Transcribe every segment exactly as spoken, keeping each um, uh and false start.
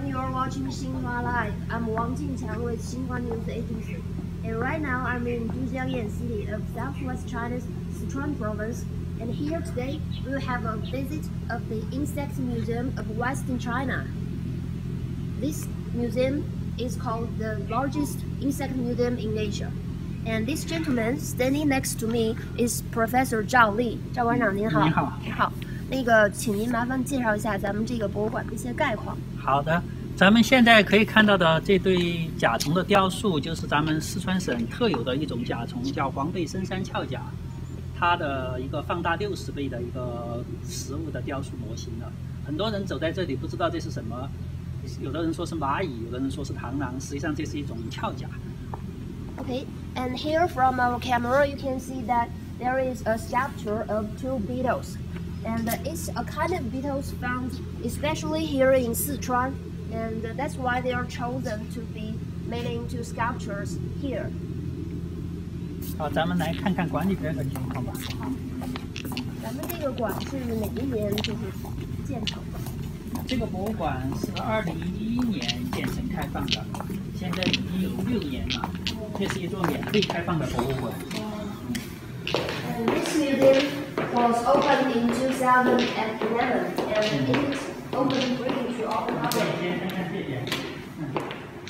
you're watching Xinhua Live. I'm Wang Jinqiang with Xinhua News Agency. And right now I'm in Dujiangyan City of southwest China's Sichuan province. And here today we will have a visit of the Insect Museum of Western China. This museum is called the largest insect museum in Asia. And this gentleman standing next to me is Professor Zhao Li. 赵馆长您好。 您好。 您好。那个，请您麻烦介绍一下咱们这个博物馆的一些概况。 好的，咱们现在可以看到的这对甲虫的雕塑，就是咱们四川省特有的一种甲虫，叫黄背深山鞘甲。它的一个放大六十倍的一个实物的雕塑模型了。很多人走在这里不知道这是什么，有的人说是蚂蚁，有的人说是螳螂，实际上这是一种鞘甲。 Okay, and here from our camera you can see that there is a sculpture of two beetles. And it's a kind of beetles found especially here in Sichuan, and that's why they are chosen to be made into sculptures here. 好，咱们来看看馆里边的情况吧。 咱们这个馆是哪一年就是建成的？ 这个博物馆是二零一一年建成开放的，现在已经有六年了。这是一座免费开放的博物馆。 And this museum was opened in two thousand eleven, and it is open free to all the public. 看看这边，嗯，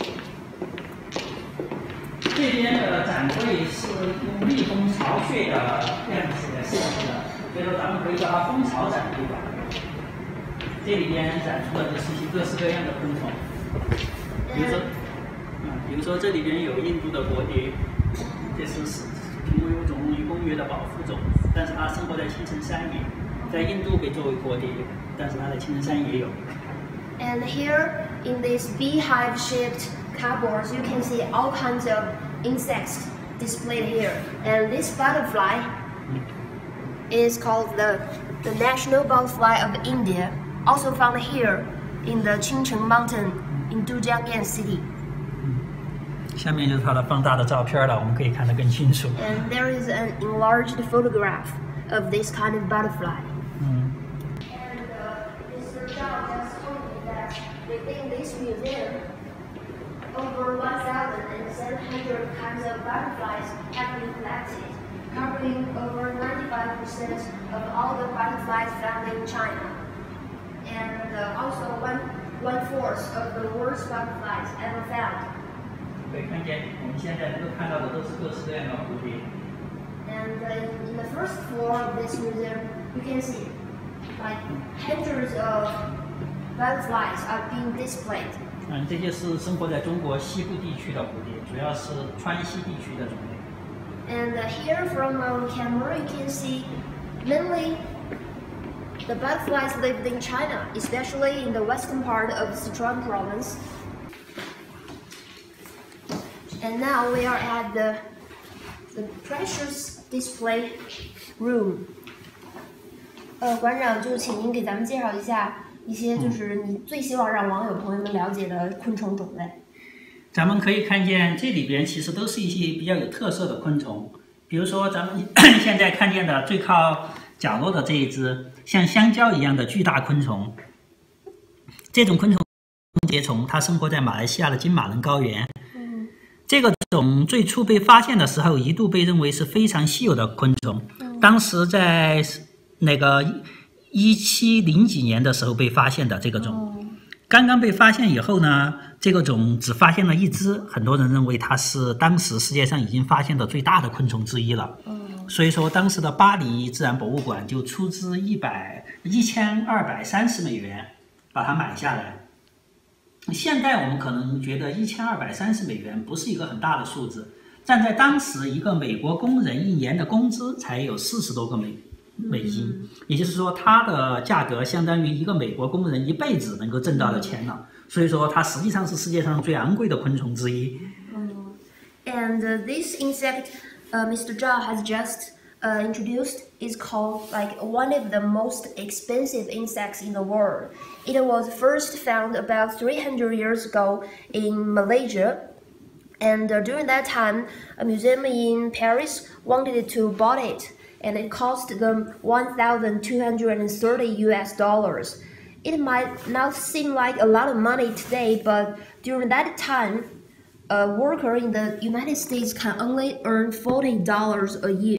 这边的展柜是用蜜蜂巢穴的样式来设计的，所以说咱们可以叫它蜂巢展柜馆。这里边展出的就是一些各式各样的昆虫，比如说，嗯，比如说这里边有印度的国蝶，这是濒危物种于公约的保护种。但是它生活在青城山里，在印度被作为国蝶，但是它在青城山也有。 And here in these beehive-shaped cupboards, you can see all kinds of insects displayed here. And this butterfly is called the the national butterfly of India, also found here in the Chengdu mountain in Dujiangyan City. 下面就是它的放大的照片了，我们可以看得更清楚。 And there is an enlarged photograph of this kind of butterfly. 嗯。 And uh, Mister Zhao just told me that within this museum, over one thousand seven hundred kinds of butterflies have been collected, covering over ninety-five percent of all the butterflies found in China, and uh, also one one fourth of the world's butterflies ever found. 可以看见，我们现在能够看到的都是各式各样的蝴蝶。 And uh, in the first floor of this museum, you can see like hundreds of butterflies are being displayed. 嗯，这些是生活在中国西部地区的蝴蝶，主要是川西地区的种类。 And uh, here from our camera, you can see mainly the butterflies lived in China, especially in the western part of Sichuan province. And now we are at the the precious display room. 呃，馆长，就请您给咱们介绍一下一些就是你最希望让网友朋友们了解的昆虫种类。 咱们可以看见这里边其实都是一些比较有特色的昆虫，比如说咱们现在看见的最靠角落的这一只像香蕉一样的巨大昆虫，这种昆虫节虫，它生活在马来西亚的金马伦高原。这个种最初被发现的时候，一度被认为是非常稀有的昆虫。当时在那个一七零几年的时候被发现的这个种，刚刚被发现以后呢，这个种只发现了一只，很多人认为它是当时世界上已经发现的最大的昆虫之一了。所以说，当时的巴黎自然博物馆就出资一百一千二百三十美元把它买下来。现在我们可能觉得一千二百三十美元不是一个很大的数字，站在当时一个美国工人一年的工资才有四十多个美美金，也就是说它的价格相当于一个美国工人一辈子能够挣到的钱了。所以说它实际上是世界上最昂贵的昆虫之一。 And uh, this insect, uh, Mister Zhao has just uh, introduced, is called like one of the most expensive insects in the world. It was first found about three hundred years ago in Malaysia, and uh, during that time, a museum in Paris wanted to buy it, and it cost them one thousand two hundred thirty U S dollars. It might not seem like a lot of money today, but during that time, a worker in the United States can only earn forty dollars a year.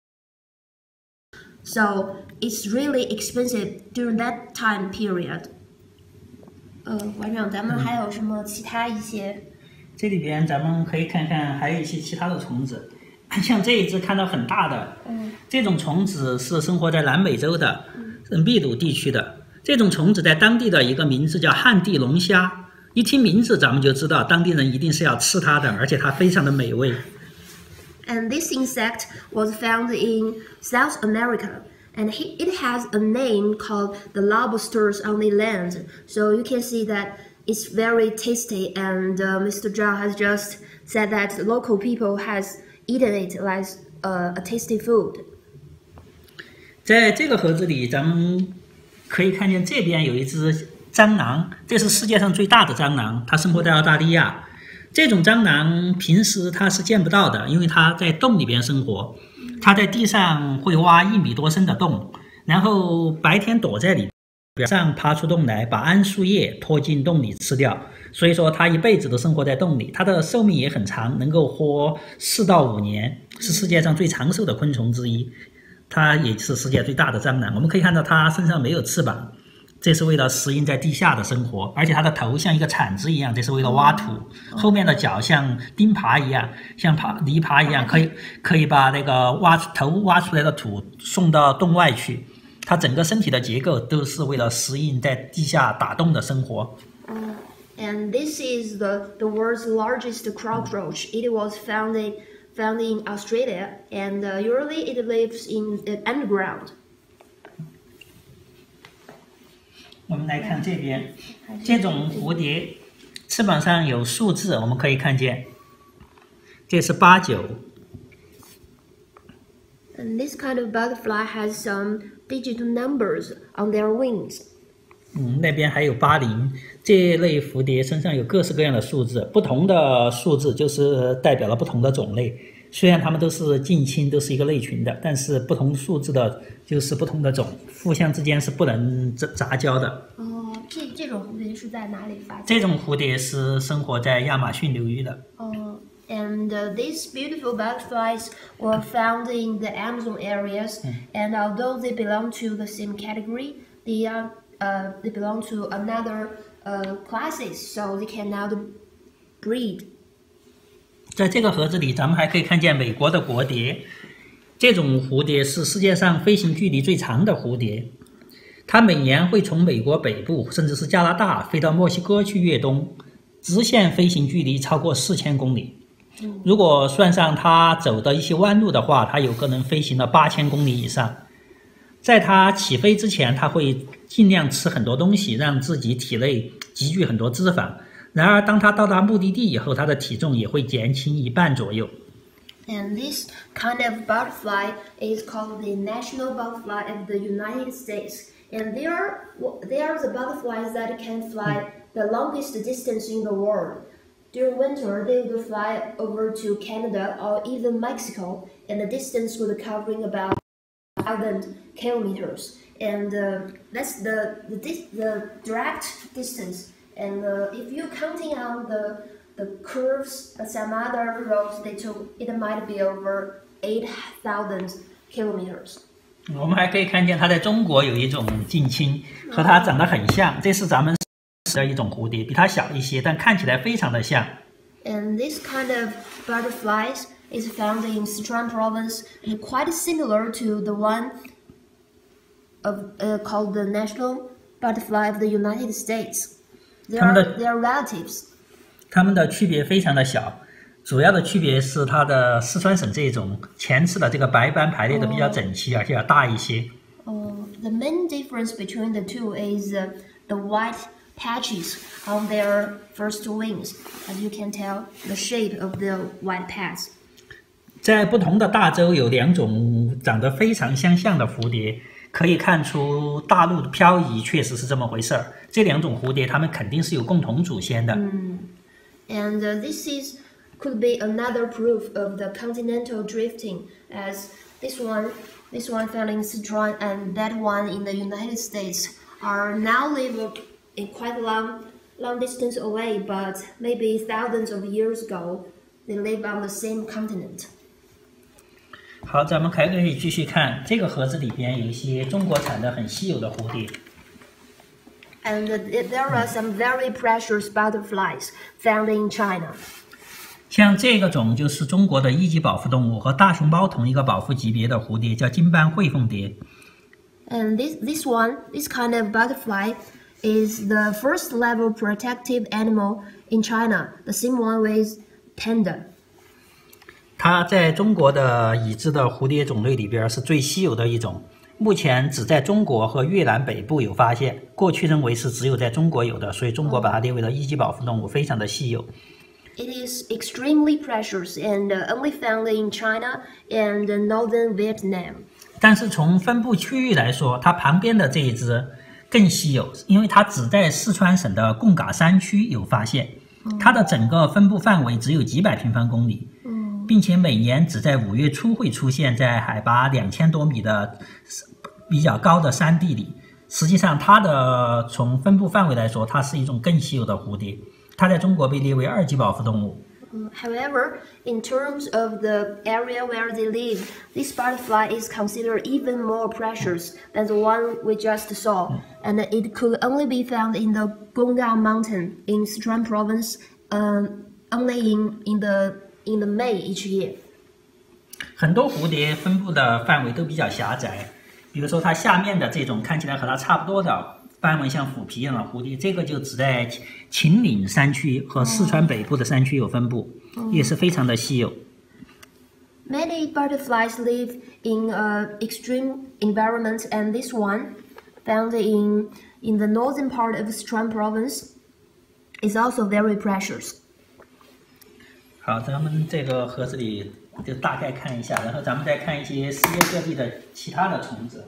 So it's really expensive during that time period. 呃，馆长，咱们还有什么其他一些？ 这里边咱们可以看看，还有一些其他的虫子，像这一只看到很大的，嗯，这种虫子是生活在南美洲的，嗯，秘鲁地区的。这种虫子在当地的一个名字叫旱地龙虾，一听名字咱们就知道当地人一定是要吃它的，而且它非常的美味。 And this insect was found in South America, and he, it has a name called the lobsters on the land. So you can see that it's very tasty, and uh, Mister Zhao has just said that local people has eaten it like uh, a tasty food. 在这个盒子里，咱们可以看见这边有一只蟑螂，这是世界上最大的蟑螂，它生活在澳大利亚。这种蟑螂平时它是见不到的，因为它在洞里边生活，它在地上会挖一米多深的洞，然后白天躲在里边，上爬出洞来，把桉树叶拖进洞里吃掉。所以说它一辈子都生活在洞里，它的寿命也很长，能够活四到五年，是世界上最长寿的昆虫之一。它也是世界最大的蟑螂。我们可以看到它身上没有翅膀，这是为了适应在地下的生活，而且它的头像一个铲子一样，这是为了挖土。后面的脚像钉耙一样，像耙泥耙一样，可以可以把那个挖头挖出来的土送到洞外去。它整个身体的结构都是为了适应在地下打洞的生活。 Uh, and this is the the world's largest cockroach. It was found in found in Australia, and uh, usually it lives in the underground. 我们来看这边，这种蝴蝶翅膀上有数字，我们可以看见，这是八九。 And this kind of butterfly has some digital numbers on their wings. 嗯，那边还有八零。这类蝴蝶身上有各式各样的数字，不同的数字就是代表了不同的种类。虽然它们都是近亲，都是一个类群的，但是不同数字的就是不同的种，互相之间是不能杂交的。 哦，这这种蝴蝶是在哪里发现？ 这种蝴蝶是生活在亚马逊流域的。 哦。And uh, these beautiful butterflies were found in the Amazon areas, mm. and although they belong to the same category, they are uh, they belong to another uh, classes, so they cannot breed. 在这个盒子里，咱们还可以看见美国的国蝶。这种蝴蝶是世界上飞行距离最长的蝴蝶，它每年会从美国北部甚至是加拿大飞到墨西哥去越冬，直线飞行距离超过四千公里。如果算上它走的一些弯路的话，它有可能飞行了八千公里以上。在它起飞之前，它会尽量吃很多东西，让自己体内积聚很多脂肪。然而，当它到达目的地以后，它的体重也会减轻一半左右。 And this kind of butterfly is called the national butterfly of the United States. And they are they are the butterflies that can fly the longest distance in the world. During winter, they would fly over to Canada or even Mexico, and the distance would covering about one thousand kilometers. And uh, that's the the, the direct distance. And uh, if you're counting on the the curves, uh, some other roads they took, it might be over eight thousand kilometers. 我们还可以看见它在中国有一种近亲，和它长得很像，这是咱们的一种蝴蝶，比它小一些，但看起来非常的像。 And this kind of butterflies is found in Sichuan province and quite similar to the one of uh, called the national butterfly of the United States. They are they are relatives. 它们的区别非常的小，主要的区别是它的四川省这种前翅的这个白斑排列的比较整齐， oh. 而且要大一些。 Oh, the main difference between the two is uh, the white patches on their first wings. As you can tell, the shape of the white pads. 在不同的大洲有两种长得非常相像的蝴蝶，可以看出大陆的漂移确实是这么回事儿。这两种蝴蝶它们肯定是有共同祖先的。 Mm. And uh, this is could be another proof of the continental drifting, as this one, this one found in Sichuan and that one in the United States are now live in quite long, long distance away, but maybe thousands of years ago, they live on the same continent. 好，咱们还可以继续看这个盒子里边有一些中国产的很稀有的蝴蝶。 And there are some very precious butterflies found in China. 像这个种就是中国的一级保护动物，和大熊猫同一个保护级别的蝴蝶，叫金斑喙凤蝶。 And this this one, this kind of butterfly, is the first level protective animal in China, the same one with panda. 它在中国的已知的蝴蝶种类里边是最稀有的一种，目前只在中国和越南北部有发现。过去认为是只有在中国有的，所以中国把它列为了一级保护动物，非常的稀有。 It is extremely precious and only found in China and northern Vietnam. 但是从分布区域来说，它旁边的这一只更稀有，因为它只在四川省的贡嘎山区有发现，它的整个分布范围只有几百平方公里。并且每年只在五月初会出现在海拔两千多米的比较高的山地里。实际上，它的从分布范围来说，它是一种更稀有的蝴蝶。它在中国被列为二级保护动物。 However, in terms of the area where they live, this butterfly is considered even more precious than the one we just saw, and it could only be found in the Gongga Mountain in Sichuan province, um, only in in the in the May each year. 很多蝴蝶分布的范围都比较狭窄，比如说它下面的这种看起来和它差不多的斑纹像虎皮一样的蝴蝶，这个就只在秦岭山区和四川北部的山区有分布，也是非常的稀有。 Many butterflies live in uh, extreme environment, and this one, found in in the northern part of Sichuan province, is also very precious. 好，咱们这个盒子里就大概看一下，然后咱们再看一些世界各地的其他的虫子。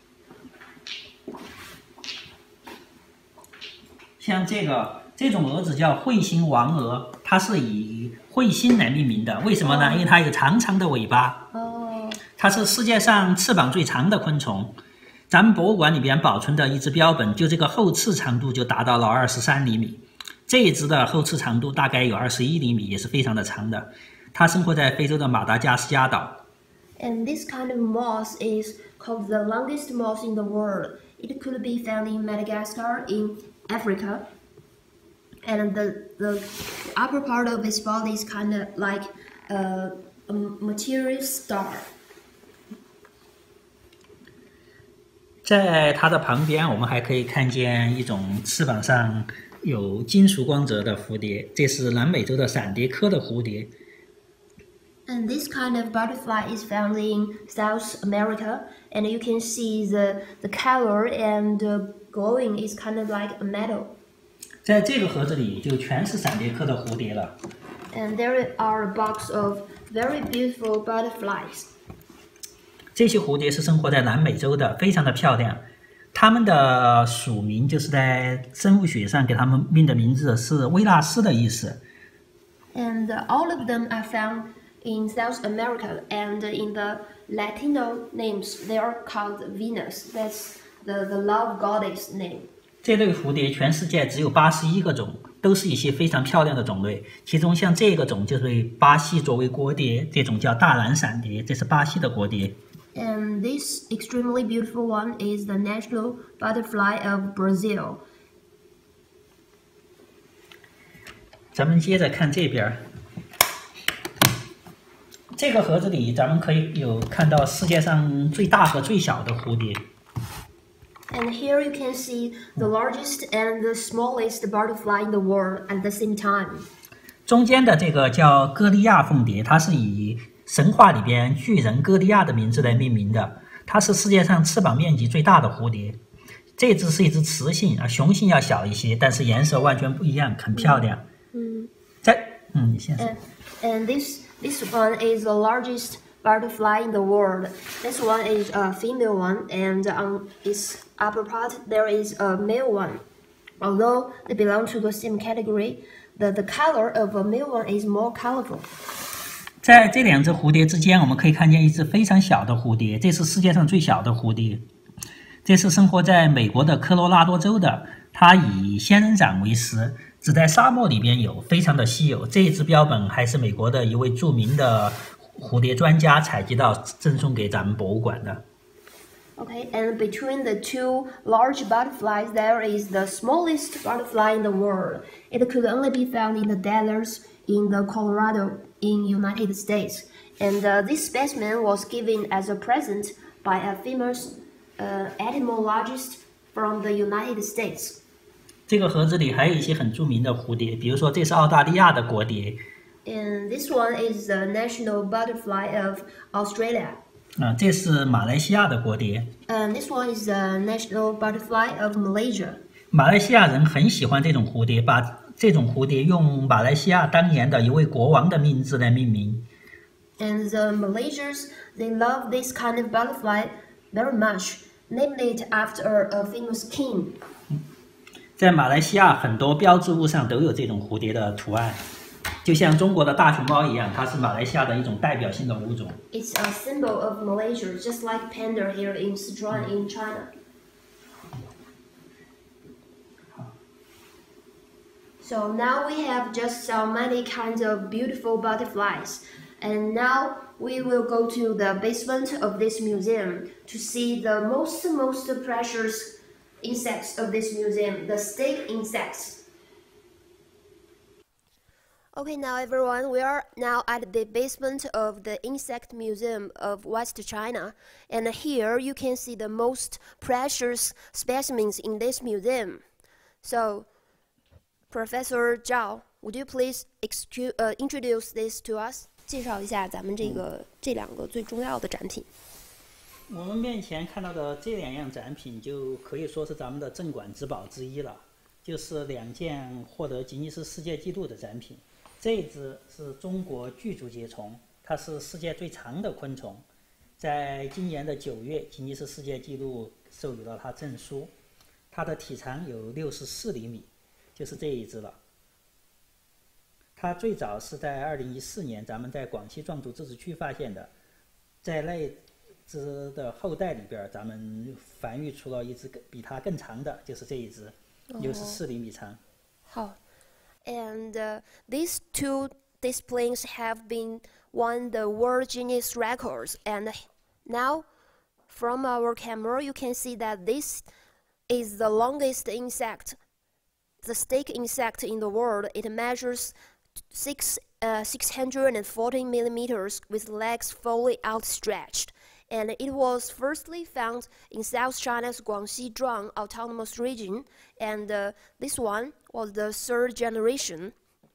像这个这种蛾子叫彗星王蛾，它是以彗星来命名的。为什么呢？因为它有长长的尾巴。 哦。 它是世界上翅膀最长的昆虫。咱们博物馆里边保存的一只标本，就这个后翅长度就达到了二十三厘米。这一只的后翅长度大概有二十一厘米，也是非常的长的。它生活在非洲的马达加斯加岛。 And this kind of moth is called the longest moth in the world. It could be found in Madagascar, in Africa, and the the upper part of its body is kind of like a, a material star. 在它的旁边，我们还可以看见一种翅膀上有金属光泽的蝴蝶，这是南美洲的闪蝶科的蝴蝶。 And this kind of butterfly is found in South America, and you can see the the color and the glowing is kind of like a metal. 在这个盒子里就全是闪蝶科的蝴蝶了。 And there are a box of very beautiful butterflies. 这些蝴蝶是生活在南美洲的，非常的漂亮。它们的属名就是在生物学上给它们命的名字是维纳斯的意思。 And all of them are found in South America, and in the Latino names, they are called Venus. That's the, the love goddess name. 这类蝴蝶全世界只有八十一个种，都是一些非常漂亮的种类。其中像这个种就是被巴西作为国蝶，这种叫大蓝闪蝶，这是巴西的国蝶。 And this extremely beautiful one is the national butterfly of Brazil. 咱们接着看这边。这个盒子里，咱们可以有看到世界上最大和最小的蝴蝶。 And here you can see the largest and the smallest butterfly in the world at the same time. 中间的这个叫歌利亚凤蝶，它是以神话里边巨人歌利亚的名字来命名的。它是世界上翅膀面积最大的蝴蝶。这只是一只雌性，啊，雄性要小一些，但是颜色完全不一样，很漂亮。 嗯。 在，嗯，你先说。 And, and this this one is the largest butterfly in the world. This one is a female one, and on its upper part there is a male one. Although they belong to the same category, the the color of a male one is more colorful. 在这两只蝴蝶之间，我们可以看见一只非常小的蝴蝶，这是世界上最小的蝴蝶。 这是生活在美国的科罗拉多州的，它以仙人掌为食，只在沙漠里边有，非常的稀有。这一只标本还是美国的一位著名的蝴蝶专家采集到，赠送给咱们博物馆的。 Okay, and between the two large butterflies, there is the smallest butterfly in the world. It could only be found in the deserts in the Colorado in United States. And uh, this specimen was given as a present by a famous uh, entomologist from the United States. 这个盒子里还有一些很著名的蝴蝶，比如说这是澳大利亚的国蝶。 And this one is the national butterfly of Australia. 啊，这是马来西亚的国蝶。 And this one is the national butterfly of Malaysia. 马来西亚人很喜欢这种蝴蝶，把这种蝴蝶用马来西亚当年的一位国王的名字来命名。 And the Malaysians, they love this kind of butterfly very much, named it after a famous king. 在马来西亚很多标志物上都有这种蝴蝶的图案。就像中国的大熊猫一样，它是马来西亚的一种代表性的物种。 It's a symbol of Malaysia, just like panda here in Sichuan in China. So now we have just so many kinds of beautiful butterflies. And now we will go to the basement of this museum to see the most, most precious insects of this museum, the stick insects. Okay, now everyone, we are now at the basement of the Insect Museum of West China. And here you can see the most precious specimens in this museum. So, Professor Zhao, would you please excuse, uh, introduce this to us? 介绍一下咱们这个这两个最重要的展品。 我们面前看到的这两样展品，就可以说是咱们的镇馆之宝之一了，就是两件获得吉尼斯世界纪录的展品。这一只是中国巨足节虫，它是世界最长的昆虫，在今年的九月，吉尼斯世界纪录授予了它证书。它的体长有六十四厘米，就是这一只了。它最早是在二零一四年，咱们在广西壮族自治区发现的，在那只的后代里边，咱们繁育出了一只比它更长的，就是这一只，六十四厘米长。 好。And uh, these two displays have been won the World Guinness records. And now, from our camera, you can see that this is the longest insect, the stick insect in the world. It measures six, uh, six hundred forty millimeters with legs fully outstretched. And it was firstly found in South China's Guangxi Zhuang Autonomous Region, and uh, this one was the third generation.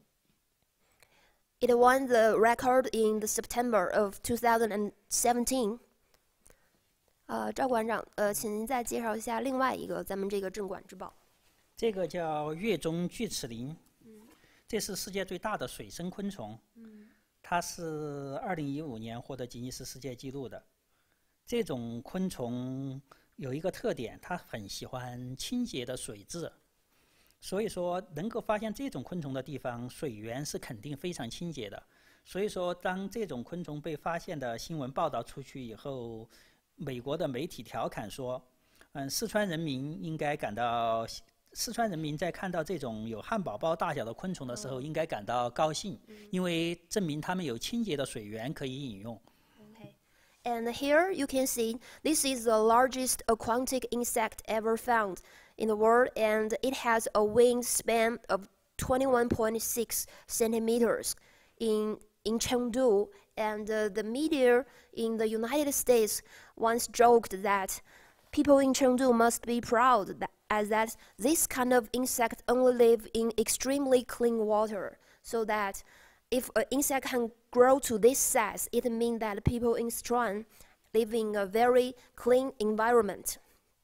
It won the record in the September of two thousand seventeen. 呃，赵馆长，呃，请您再介绍一下另外一个咱们这个镇馆之宝。 这个叫月中巨齿羚，嗯、这是世界最大的水生昆虫，嗯、它是二零一五年获得吉尼斯世界纪录的。这种昆虫有一个特点，它很喜欢清洁的水质，所以说能够发现这种昆虫的地方，水源是肯定非常清洁的。所以说，当这种昆虫被发现的新闻报道出去以后，美国的媒体调侃说：“嗯，四川人民应该感到，四川人民在看到这种有汉堡包大小的昆虫的时候，应该感到高兴，因为证明它们有清洁的水源可以饮用。” And here you can see this is the largest aquatic insect ever found in the world, and it has a wingspan of twenty-one point six centimeters in, in Chengdu. And uh, the media in the United States once joked that people in Chengdu must be proud that, as that this kind of insect only live in extremely clean water, so that if an insect can grow to this size, it means that people in Sichuan live in a very clean environment.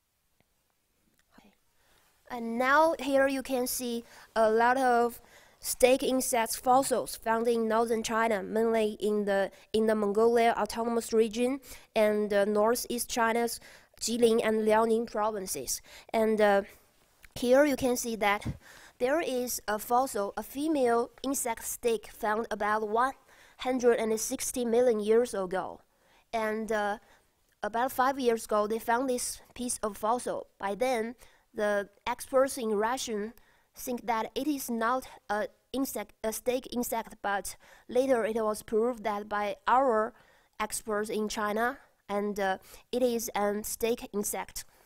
And now here you can see a lot of stake insect fossils found in northern China, mainly in the in the Mongolia Autonomous Region and uh, northeast China's Jilin and Liaoning provinces. And uh, here you can see that there is a fossil, a female insect stick found about one hundred sixty million years ago. And uh, About five years ago, they found this piece of fossil. By then, the experts in Russia think that it is not a insect, a snake insect, but later it was proved that by our experts in China, and uh, it is an snake insect.